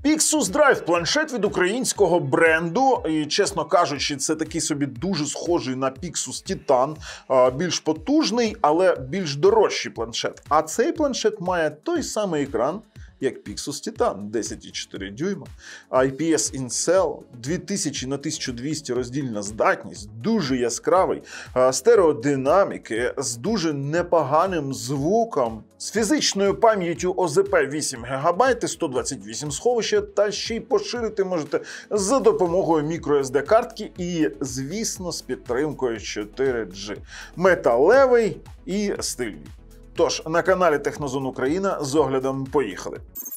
Pixus Drive – планшет від українського бренду. І, чесно кажучи, це такий собі дуже схожий на Pixus Titan. Більш потужний, але більш дорожчий планшет. А цей планшет має той самий екран, як Pixus Titan 10,4 дюйма, IPS InCell, 2000 на 1200 роздільна здатність, дуже яскравий, стереодинаміки, з дуже непоганим звуком, з фізичною пам'яттю ОЗП 8 ГБ, 128 сховища, та ще й поширити можете за допомогою microSD-картки і, звісно, з підтримкою 4G. Металевий і стильний. Тож, на каналі Технозон Україна з оглядом поїхали.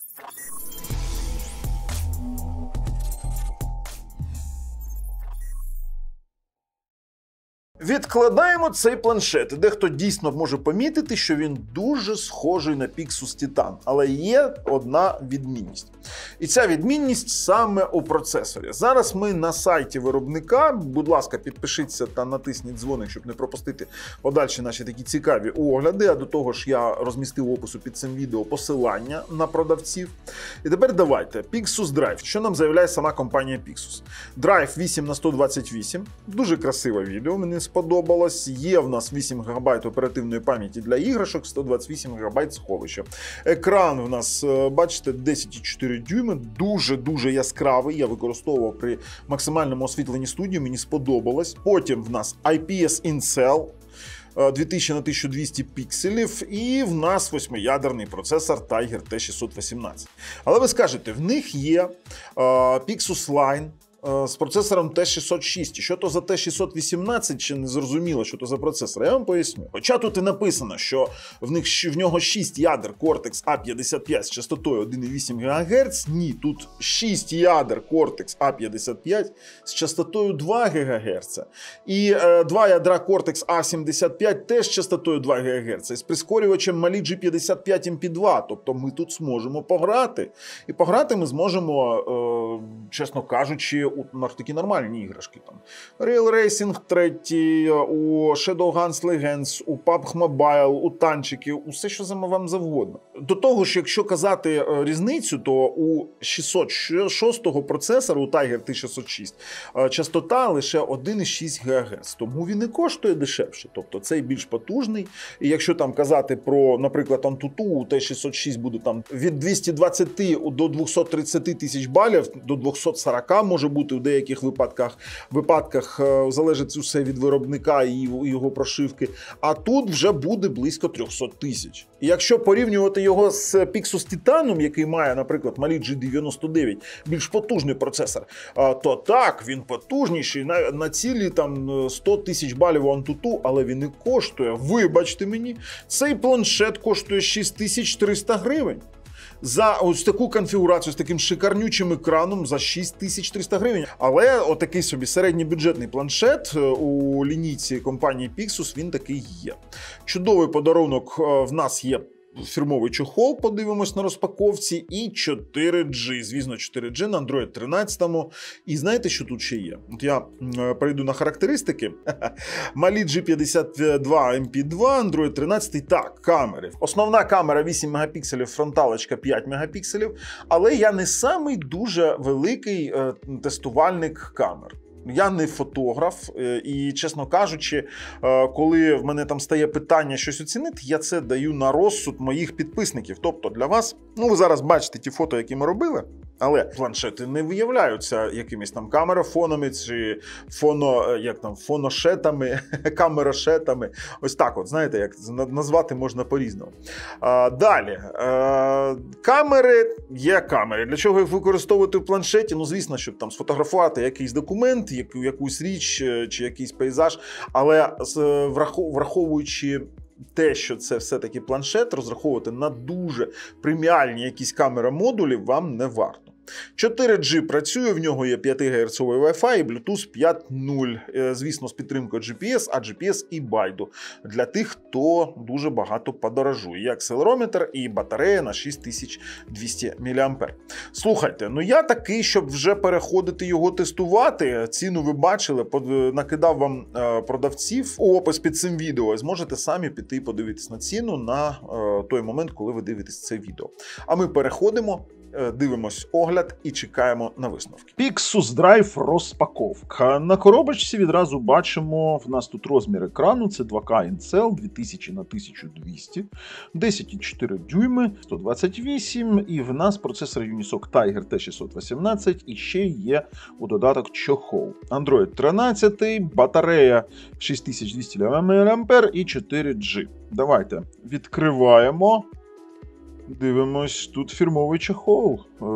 Відкладаємо цей планшет. Дехто дійсно може помітити, що він дуже схожий на Pixus Titan. Але є одна відмінність. І ця відмінність саме у процесорі. Зараз ми на сайті виробника. Будь ласка, підпишіться та натисніть дзвоник, щоб не пропустити подальші наші такі цікаві огляди. А до того ж я розмістив в опису під цим відео посилання на продавців. І тепер давайте. Pixus Drive. Що нам заявляє сама компанія Pixus? Drive 8х128. Дуже красиве відео, мені сподобалось. Є в нас 8 ГБ оперативної пам'яті для іграшок, 128 ГБ сховища. Екран в нас, бачите, 10,4 дюйма, дуже-дуже яскравий. Я використовував при максимальному освітленні студії, мені сподобалось. Потім в нас IPS InCell, 2000 на 1200 пікселів, і в нас 8-ядерний процесор Tiger T618. Але ви скажете, в них є Pixus Line з процесором T606. Що то за T618, чи не зрозуміло, що то за процесор? Я вам поясню. Хоча тут і написано, що в нього 6 ядер Cortex A55 з частотою 1,8 ГГц. Ні, тут 6 ядер Cortex A55 з частотою 2 ГГц. І 2 ядра Cortex A75 теж з частотою 2 ГГц. І з прискорювачем Mali G55 MP2. Тобто ми тут зможемо пограти. І пограти ми зможемо, чесно кажучи, на такі нормальні іграшки. Там Rail Racing 3, у Shadowguns Legends, у PUBG Mobile, у танчики, усе, що вам завгодно. До того ж, якщо казати різницю, то у 606-го процесору, у Tiger T606, частота лише 1,6 ГГц. Тому він і коштує дешевше. Тобто цей більш потужний. І якщо там казати про, наприклад, Antutu, у T606 буде там від 220 до 230 тисяч балів, до 240 може бути в деяких випадках залежить усе від виробника і його прошивки, а тут вже буде близько 300 тисяч. І якщо порівнювати його з Pixus Titan, який має, наприклад, Mali G99, більш потужний процесор, то так, він потужніший на цілі там 100 тисяч балів у Antutu, але він і коштує, вибачте мені, цей планшет коштує 6300 гривень. За ось таку конфігурацію з таким шикарнючим екраном за 6300 гривень. Але отакий собі середньобюджетний планшет у лінійці компанії Pixus, він такий є. Чудовий подарунок в нас є. Фірмовий чохол, подивимось на розпаковці, і 4G, звісно, 4G на Android 13. І знаєте, що тут ще є? От я перейду на характеристики. Mali G52 MP2, Android 13. Так, камери. Основна камера 8 мегапікселів, фронталочка 5 мегапікселів. Але я не самий дуже великий тестувальник камер. Я не фотограф, і, чесно кажучи, коли в мене там стає питання щось оцінити, я це даю на розсуд моїх підписників. Тобто для вас, ви зараз бачите ті фото, які ми робили, але планшети не виявляються якимись там камерафонами чи фоношетами, камерошетами. Ось так от, знаєте, як назвати можна по-різному. Далі. Камери є камери. Для чого їх використовувати в планшеті? Звісно, щоб там сфотографувати якийсь документ, якусь річ чи якийсь пейзаж, але враховуючи те, що це все-таки планшет, розраховувати на дуже преміальні якісь камера-модулі вам не варто. 4G працює, в нього є 5 ГГц Wi-Fi і Bluetooth 5.0, звісно, з підтримкою GPS, а GPS і байду для тих, хто дуже багато подорожує. І акселерометр, і батарея на 6200 мАh. Слухайте, я такий, щоб вже переходити його тестувати, ціну ви бачили, накидав вам продавців у опис під цим відео, зможете самі піти і подивитись на ціну на той момент, коли ви дивитесь це відео. А ми переходимо дивимось огляд і чекаємо на висновки. Pixus Drive розпаковка. На коробочці відразу бачимо, в нас тут розмір екрану, це 2K Incel 2000 на 1200, 10,4 дюйми, 128, і в нас процесор Unisoc Tiger T618, і ще є у додаток чохол. Android 13, батарея 6200 мАч і 4G. Давайте відкриваємо. Дивимось, тут фірмовий чохол.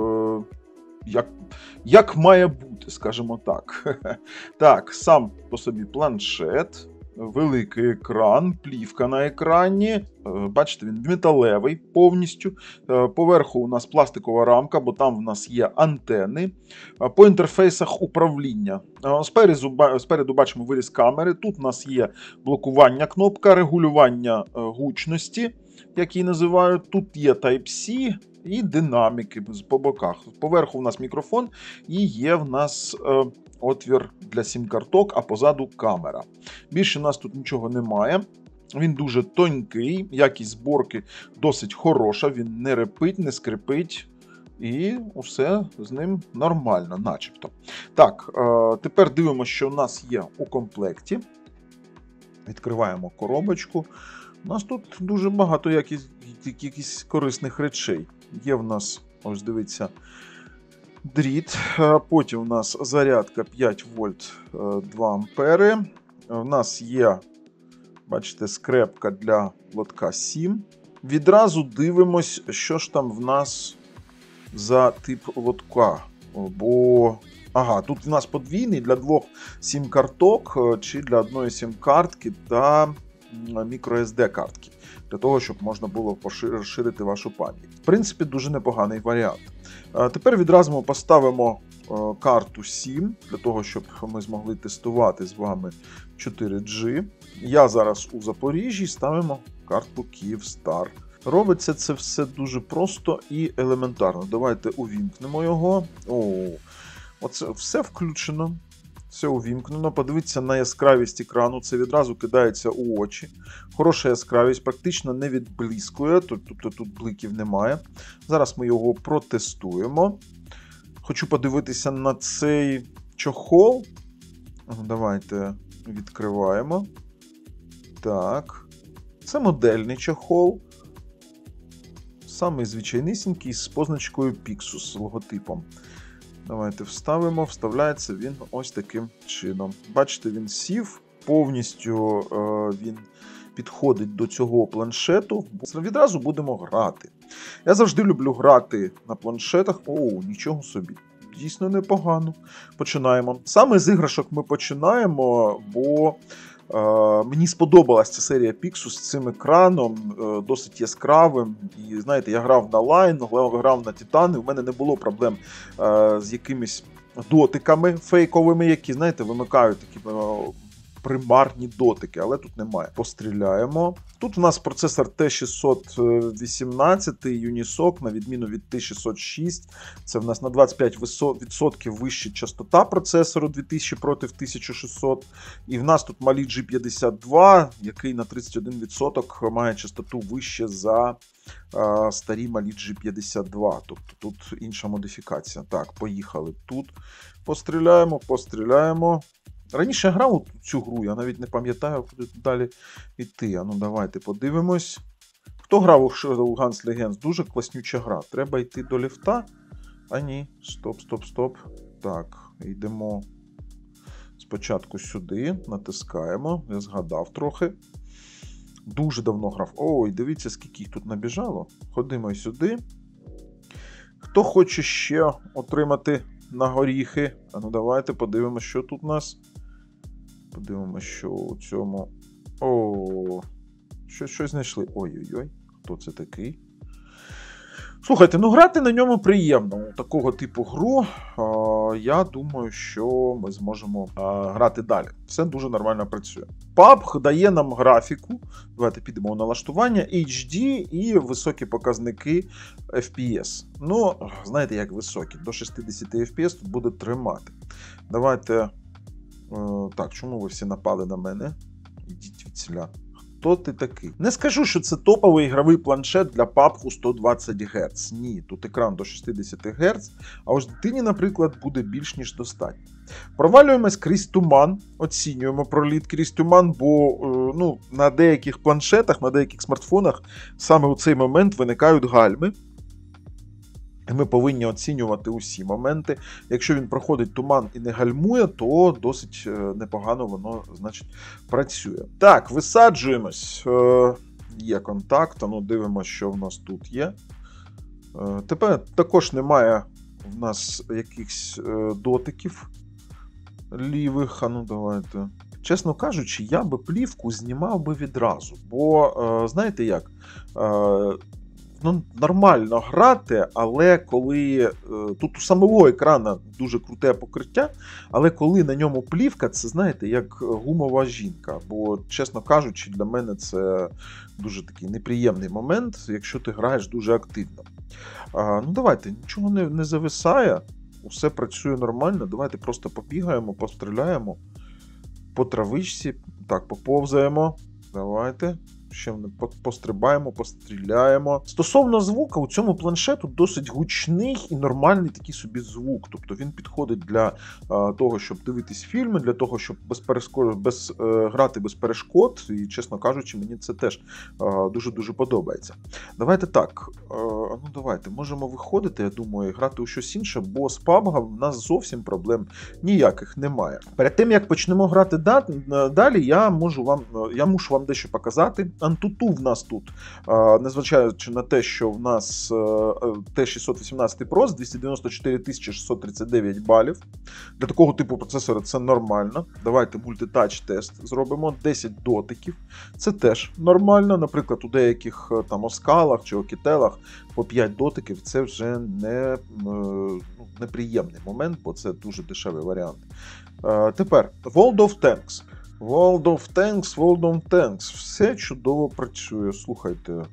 Як має бути, скажімо так. Так, сам по собі планшет, великий екран, плівка на екрані. Бачите, він металевий повністю. Поверху у нас пластикова рамка, бо там в нас є антени. По інтерфейсах управління. Спереду бачимо виріз камери. Тут у нас є блокування кнопка, регулювання гучності, як її називають. Тут є Type-C і динаміки по боках. Поверху у нас мікрофон і є в нас отвір для сім-карток, а позаду камера. Більше у нас тут нічого немає. Він дуже тонкий, якість зборки досить хороша, він не репить, не скрипить. І усе з ним нормально, начебто. Так, тепер дивимося, що у нас є у комплекті. Відкриваємо коробочку. У нас тут дуже багато якихось корисних речей. Є в нас, ось дивіться, дріт. Потім у нас зарядка 5 вольт 2 ампери. У нас є, бачите, скрепка для лотка 7. Відразу дивимось, що ж там в нас за тип лотка. Бо, тут в нас подвійний для 2 сім-карток чи для одної сім-картки та microSD-картки. Для того, щоб можна було розширити вашу пам'ять. В принципі, дуже непоганий варіант. Тепер відразу ми поставимо карту 7, для того, щоб ми змогли тестувати з вами 4G. Я зараз у Запоріжжі, ставимо карту Kyivstar. Робиться це все дуже просто і елементарно. Давайте увімкнемо його. Оце все включено. Все увімкнено. Подивіться на яскравість екрану, це відразу кидається у очі. Хороша яскравість, практично не відблискує, тобто тут бликів немає. Зараз ми його протестуємо. Хочу подивитися на цей чохол. Давайте відкриваємо. Так. Це модельний чохол. Самий звичайнісінький з позначкою Pixus, з логотипом. Давайте вставимо, вставляється він ось таким чином. Бачите, він сів, повністю він підходить до цього планшету. Відразу будемо грати. Я завжди люблю грати на планшетах. Нічого собі. Дійсно непогано. Починаємо. Саме з іграшок ми починаємо, бо мені сподобалася ця серія Pixus з цим екраном, досить яскравим. І знаєте, я грав на Line, грав на Титани, у мене не було проблем з якимись дотиками фейковими, які, знаєте, вимикають такі примарні дотики, але тут немає. Постріляємо. Тут у нас процесор T618 Unisoc, на відміну від T606. Це в нас на 25% вища частота процесору 2000 проти 1600. І в нас тут малі G52, який на 31% має частоту вище за старі малі G52. Тобто тут інша модифікація. Так, поїхали тут. Постріляємо. Раніше я грав у цю гру, я навіть не пам'ятаю, куди далі йти. Давайте подивимось. Хто грав у Shadowguns Legends? Дуже класнюча гра. Треба йти до ліфта. Ні. Стоп. Так, йдемо спочатку сюди, натискаємо. Я згадав трохи. Дуже давно грав. Дивіться, скільки їх тут набіжало. Ходимо сюди. Хто хоче ще отримати на горіхи? Давайте подивимося, що тут у нас. Подивимося, що у цьому... Щось знайшли. Ой-ой-ой, хто це такий? Слухайте, грати на ньому приємно. Такого типу гру, я думаю, що ми зможемо грати далі. Все дуже нормально працює. PUBG дає нам графіку. Давайте підемо у налаштування. HD і високі показники FPS. Знаєте, як високі. До 60 FPS тут буде тримати. Давайте... Так, чому ви всі напали на мене? Ідіть відсіля. Хто ти такий? Не скажу, що це топовий ігровий планшет для PUBG 120 Гц. Ні, тут екран до 60 Гц, а ось дитині, наприклад, буде більш ніж достатньо. Провалюємось крізь туман, оцінюємо проліт крізь туман, бо на деяких планшетах, на деяких смартфонах саме у цей момент виникають гальми. Ми повинні оцінювати усі моменти. Якщо він проходить туман і не гальмує, то досить непогано воно, значить, працює. Так, висаджуємось. Є контакт, дивимося, що в нас тут є. Тепер також немає в нас якихось дотиків лівих. Давайте. Чесно кажучи, я би плівку знімав би відразу. Бо, знаєте як, нормально грати, але коли тут у самого екрана дуже круте покриття, але коли на ньому плівка, це, знаєте, як гумова жінка. Бо, чесно кажучи, для мене це дуже такий неприємний момент, якщо ти граєш дуже активно. Давайте, нічого не зависає, усе працює нормально, давайте просто побігаємо, постріляємо по травичці, так, поповзаємо, давайте. Ще пострибаємо, постріляємо. Стосовно звука, у цьому планшету досить гучний і нормальний такий собі звук. Тобто він підходить для того, щоб дивитись фільми, для того, щоб грати без перешкод. І, чесно кажучи, мені це теж дуже-дуже подобається. Давайте так. Давайте, можемо виходити, я думаю, і грати у щось інше, бо з PUBG в нас зовсім проблем ніяких немає. Перед тим, як почнемо грати далі, я мушу вам дещо показати. Antutu в нас тут, незважаючи на те, що в нас T618 Pro з 294 639 балів. Для такого типу процесора це нормально. Давайте мультитач-тест зробимо. 10 дотиків. Це теж нормально. Наприклад, у деяких там оскалах чи окітелах по 5 дотиків це вже неприємний момент, бо це дуже дешевий варіант. Тепер World of Tanks. World of Tanks. Все чудово працює. Слухайте.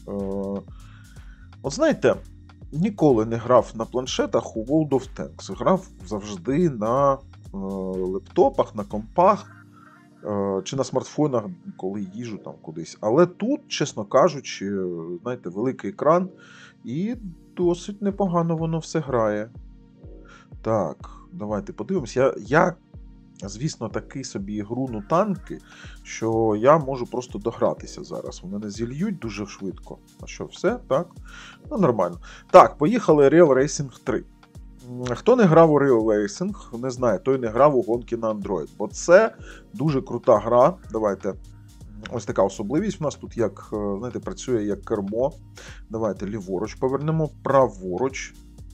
От знаєте, ніколи не грав на планшетах у World of Tanks. Грав завжди на лептопах, на компах чи на смартфонах, коли їжджу там кудись. Але тут, чесно кажучи, знаєте, великий екран і досить непогано воно все грає. Так, давайте подивимось. Я звісно, такий собі гру танки, що я можу просто догратися зараз. Вони не зільють дуже швидко. А що, все? Так? Нормально. Так, поїхали Real Racing 3. Хто не грав у Real Racing, не знає, той не грав у гонки на Android. Бо це дуже крута гра. Давайте. Ось така особливість у нас тут, як, знаєте, працює як кермо. Давайте ліворуч повернемо, праворуч.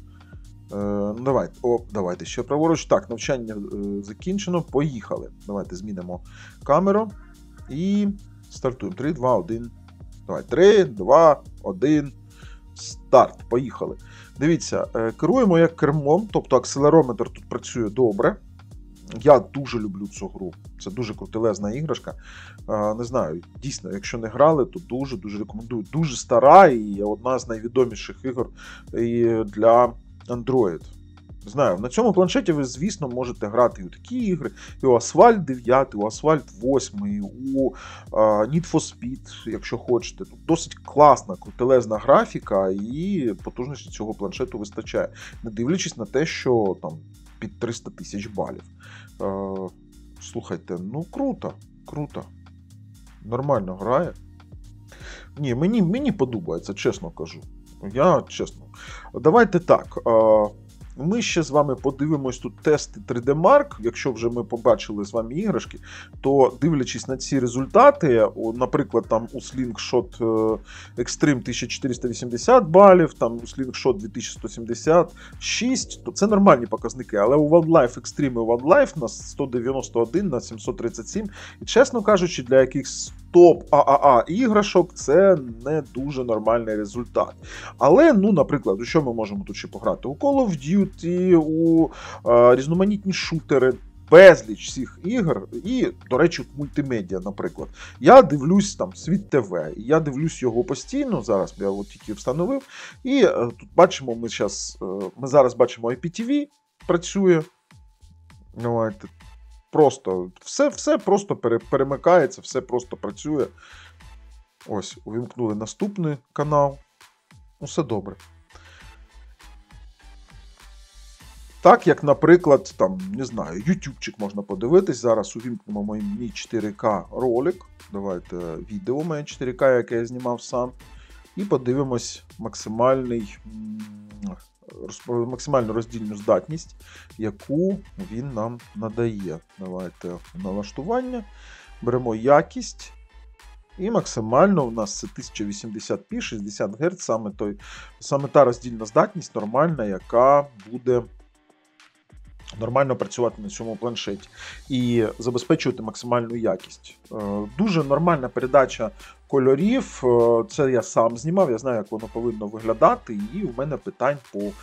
Давайте ще праворуч. Так, навчання закінчено. Поїхали. Давайте змінимо камеру і стартуємо. 3, 2, 1. Давай, 3, 2, 1. Старт. Поїхали. Дивіться, керуємо як кермом, тобто акселерометр тут працює добре. Я дуже люблю цю гру. Це дуже крутелезна іграшка. Не знаю, дійсно, якщо не грали, то дуже-дуже рекомендую. Дуже стара і одна з найвідоміших ігор для Android. Знаю, на цьому планшеті ви, звісно, можете грати і у такі ігри, і у Asphalt 9, у Asphalt 8, у Need for Speed, якщо хочете. Тут досить класна, крутелезна графіка, і потужності цього планшету вистачає. Не дивлячись на те, що там під 300 тисяч балів. Слухайте, круто. Нормально грає. Ні, мені подобається, чесно кажу. Я чесно. Давайте так. Ми ще з вами подивимось тут тести 3D Mark. Якщо вже ми побачили з вами іграшки, то дивлячись на ці результати, наприклад, там у Slingshot Extreme 1480 балів, там у Slingshot 2176, то це нормальні показники. Але у One Life Extreme і One Life на 191 на 737. І, чесно кажучи, для якихось топ ААА іграшок це не дуже нормальний результат. Але, наприклад, у що ми можемо тут ще пограти? У Call of Duty, у різноманітні шутери, безліч всіх ігор і, до речі, мультимедіа, наприклад. Я дивлюсь там Світ ТВ, я дивлюсь його постійно, зараз я от тільки встановив, і тут бачимо, ми зараз бачимо IPTV працює. Просто все просто перемикається, все просто працює. Ось, увімкнули наступний канал. Усе добре. Так, як, наприклад, там, не знаю, ютубчик можна подивитись. Зараз увімкнемо мій 4К ролик. Давайте відео моє 4К, яке я знімав сам. І подивимось максимальну роздільну здатність, яку він нам надає. Давайте в налаштування. Беремо якість. І максимально у нас це 1080p, 60 Гц, саме та роздільна здатність нормальна, яка буде нормально працювати на цьому планшеті і забезпечувати максимальну якість. Дуже нормальна передача кольорів. Це я сам знімав, я знаю, як воно повинно виглядати, і у мене питань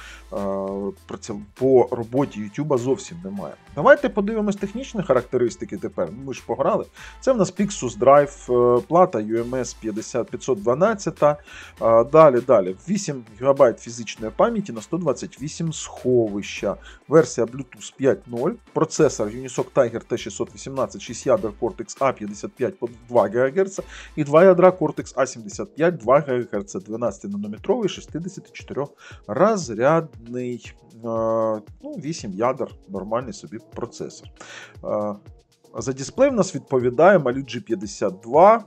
по роботі YouTube зовсім немає. Давайте подивимось технічні характеристики тепер. Ми ж пограли. Це в нас Pixus Drive, плата UMS 512. Далі. 8 ГБ фізичної пам'яті на 128 сховища. Версія Bluetooth 5.0. Процесор Unisoc Tiger T618, 6 ядер Cortex A55 по 2 ГГц і 2 ядра Cortex A75 2 ГГц, 12-нанометровий, 64-розрядний, 8 ядер, нормальний собі процесор. За дисплей в нас відповідає Mali G52,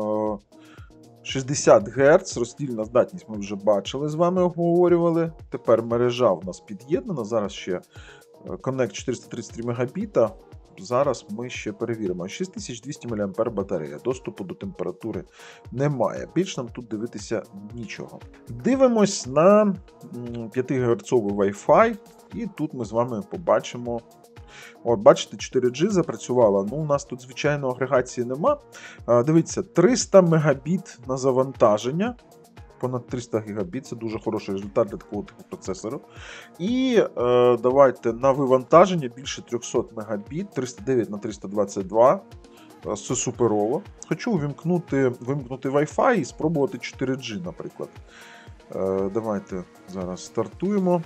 60 Гц, роздільна здатність ми вже бачили, з вами обговорювали. Тепер мережа у нас під'єднана, зараз ще Connect 433 Мбіта. Зараз ми ще перевіримо. 6200 мАh батарея. Доступу до температури немає. Більш нам тут дивитися нічого. Дивимось на 5 Гц Wi-Fi. І тут ми з вами побачимо. От, бачите, 4G запрацювала. У нас тут, звичайно, агрегації нема. Дивіться, 300 Мбіт на завантаження. Понад 300 ГБ, це дуже хороший результат для такого типу процесору. І давайте на вивантаження більше 300 Мбіт, 309 на 322. Це суперово. Хочу вимкнути Wi-Fi і спробувати 4G, наприклад. Давайте зараз стартуємо.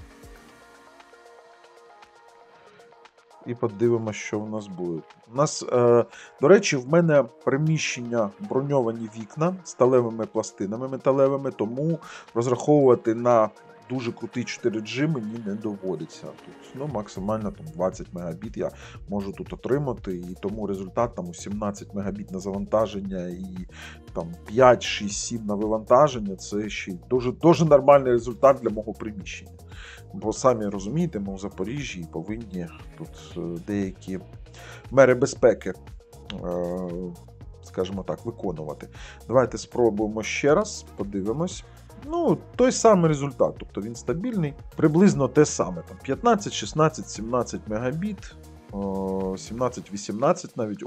І подивимося, що в нас буде. У нас, до речі, в мене приміщення броньовані вікна сталевими пластинами металевими, тому розраховувати на дуже крутий 4G мені не доводиться. Тут, максимально 20 Мбіт я можу тут отримати, і тому результат у 17 Мбіт на завантаження і 5, 6, 7 на вивантаження. Це ще дуже нормальний результат для мого приміщення. Бо самі розумієте, ми у Запоріжжі повинні тут деякі мери безпеки, скажімо так, виконувати. Давайте спробуємо ще раз, подивимось. Той самий результат, тобто він стабільний, приблизно те саме. 15, 16, 17 Мбіт, 17, 18 навіть,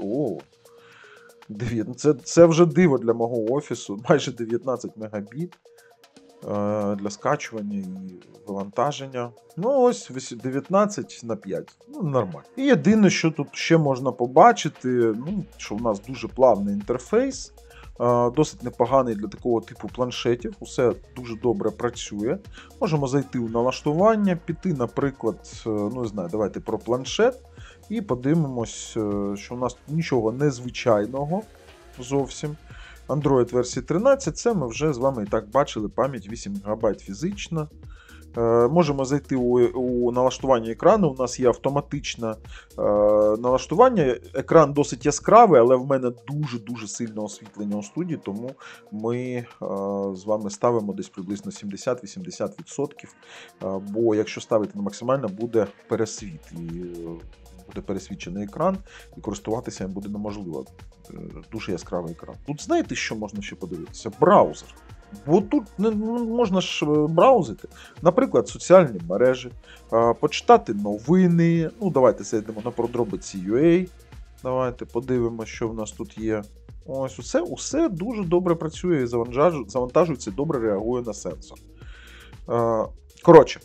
це вже диво для мого офісу, майже 19 Мбіт. Для скачування і вивантаження. Ось 19 на 5. Нормально. І єдине, що тут ще можна побачити, що у нас дуже плавний інтерфейс, досить непоганий для такого типу планшетів. Усе дуже добре працює. Можемо зайти у налаштування, піти, наприклад, давайте про планшет. І подивимось, що у нас нічого незвичайного зовсім. Android версії 13, це ми вже з вами і так бачили, пам'ять 8 ГБ фізична. Можемо зайти у налаштування екрану, у нас є автоматичне налаштування. Екран досить яскравий, але в мене дуже-дуже сильне освітлення у студії, тому ми з вами ставимо десь приблизно 70-80%, бо якщо ставити на максимально, буде пересвіт. І буде пересвічений екран, і користуватися їм буде неможливо. Дуже яскравий екран. Тут знаєте, що можна ще подивитися? Браузер. Бо тут можна ж браузити, наприклад, соціальні мережі, почитати новини. Давайте зайдемо на подробиці.ua. Давайте подивимося, що в нас тут є. Ось усе дуже добре працює і завантажується, добре реагує на сенсор. Коротше,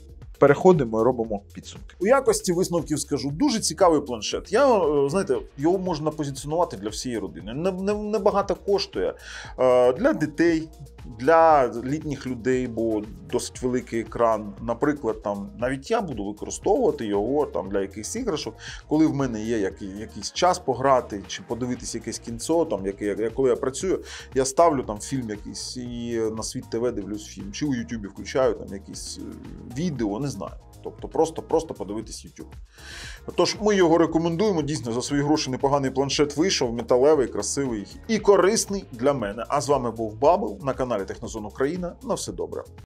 переходимо і робимо підсумки. У якості висновків скажу, дуже цікавий планшет. Знаєте, його можна позиціонувати для всієї родини. Небагато коштує. Для дітей, для літніх людей, бо досить великий екран. Наприклад, там, навіть я буду використовувати його там, для якихось іграшок, коли в мене є якийсь час пограти, чи подивитися якесь кінцо, там, коли я працюю, я ставлю там фільм якийсь і на Світ ТВ дивлюсь фільм, чи у Ютубі включаю там якісь відео, не знаю. Тобто просто подивитись YouTube. Тож ми його рекомендуємо. Дійсно, за свої гроші непоганий планшет вийшов, металевий, красивий і корисний для мене. А з вами був Бабл на каналі Технозон Україна. На все добре.